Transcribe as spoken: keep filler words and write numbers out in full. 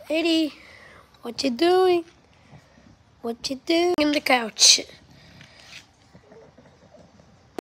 Lady, what you doing? What you doing in the couch?